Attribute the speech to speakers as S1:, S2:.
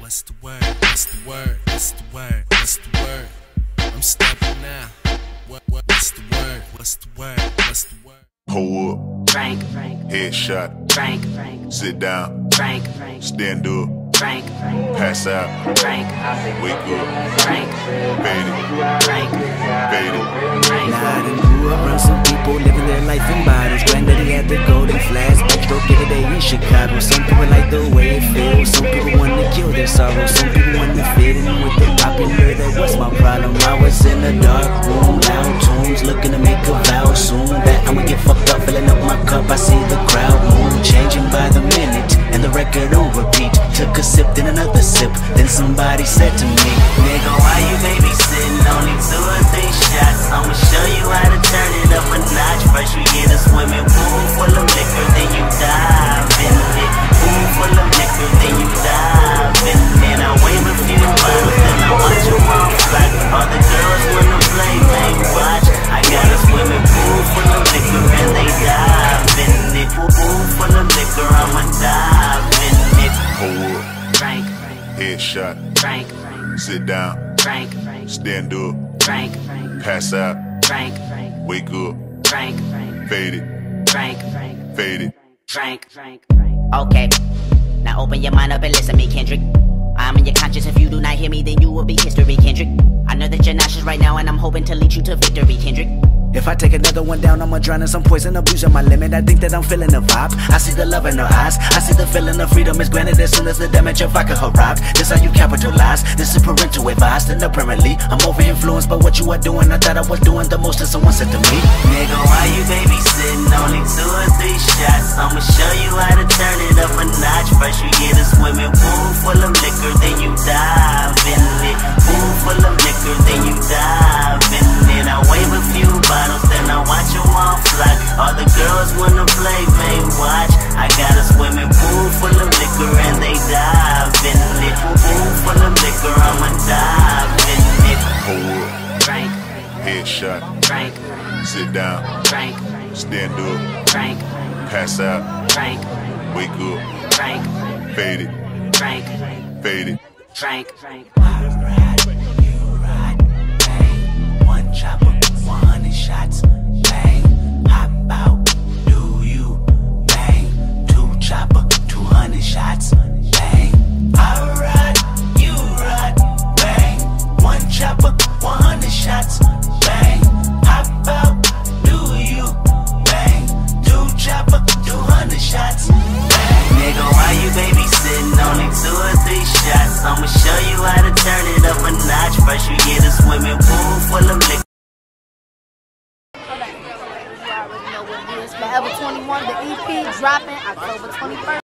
S1: What's the word? What's the word? What's the word? What's the word? I'm stepping now. What's the word? What's the word? What's the word?
S2: Pull up,
S3: Frank,
S2: headshot,
S3: Frank,
S2: sit down,
S3: Frank,
S2: stand up,
S3: Frank,
S2: pass out,
S3: Frank,
S2: wake up,
S3: Frank,
S2: fade it,
S3: Frank,
S2: fade it.
S4: Now I done grew up around some people living their life in bottles. Granddaddy had the golden flask, backstroke every day in Chicago. Some people like the way it feels, some people want to kill their sorrow. Some people want to fit in with the popular, that was my problem. I was in a dark room, loud tunes, looking to make a vow soon that I'ma get fucked up, filling up my cup. I see the crowd move, changing by the minute, and the record on repeat. Took a sip, then another sip, then somebody said to me, nigga, why you babysitting? Only 2 or 3 shots, I'ma show you how to turn it up a notch. First you get a swimming pool full of liquor, then you dive in it. Pool full of liquor, then you dive in it. I wave a few bottles, then I watch them all fly. All the girls wanna play, man, watch. I got a swimming pool full of liquor and they dive in it. Pool full of liquor, I'ma dive in it.
S2: Pull up,
S3: Frank,
S2: headshot,
S3: Frank,
S2: sit down,
S3: Frank,
S2: stand up,
S3: Frank,
S2: pass out,
S3: Frank,
S2: wake up,
S3: Frank,
S2: fade it,
S3: Frank,
S2: fade it.
S3: Frank. Okay, now open your mind up and listen to me, Kendrick. I'm in your conscience. If you do not hear me, then you will be history, Kendrick. I know that you're nauseous right now, and I'm hoping to lead you to victory, Kendrick.
S4: If I take another one down, I'ma drown in some poison, abusing my limit. I think that I'm feeling the vibe. I see the love in her eyes. I see the feeling of freedom is granted as soon as the damage of vodka arrives. This how you capitalize. This is parental advice. And apparently, I'm over influenced by what you are doing. I thought I was doing the most, and someone said to me, nigga, why you babysitting? Only 2 or 3 shots. I'ma show you how to turn it up a notch. First you get a swimming pool full of liquor, then you dive in it. Pool full of liquor, then you dive in it. I wave a few bottles, then I watch them all fly. All the girls wanna play, man, watch. I got a swimming pool full of liquor and they dive in it. Pool full of liquor, I'ma dive in it.
S2: Pull up,
S3: Frank,
S2: headshot,
S3: Frank,
S2: sit down,
S3: Frank,
S2: stand up,
S3: Frank,
S2: pass out,
S3: Frank,
S2: wake up,
S3: Frank,
S2: fade it,
S3: Frank,
S2: fade it.
S3: Frank.
S4: I ride, you ride, bang. 1 chopper, 100 shots, bang. Hop out, do you, bang. 2 chopper, 200 shots, bang. I ride, you ride, bang. 1 chopper, 100 shots, bang. Hop out, do you, bang. 2 chopper, 200 shots, bang. Nigga, why you babysitting? Only 2 or 3 shots. I'ma show you how to turn it up a notch. First you get a swimming pool full of liquor.
S5: You already know what it is. Forever 21, the EP dropping October 21st.